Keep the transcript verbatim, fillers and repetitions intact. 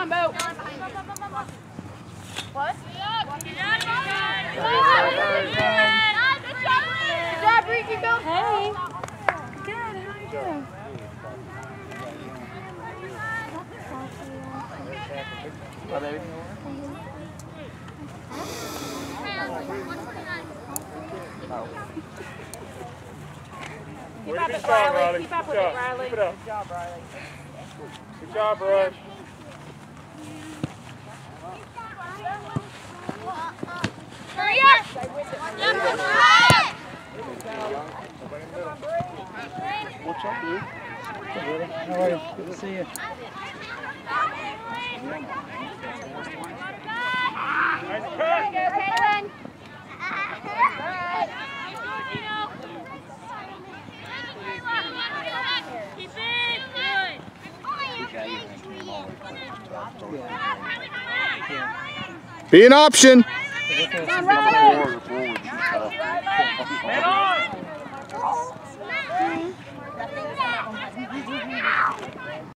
on, Bo. What? Good job, Ricky, Bill. Hey. Good, how are you doing? Bye, baby. Keep up it, Riley. Keep up with it, Riley. Keep it up. Good job, Riley. Good job, Rush. Hurry up! What's up, dude? How are you? Good to see you. Nice There you go, Caitlin. Be an option. Come on, Riley. Head on!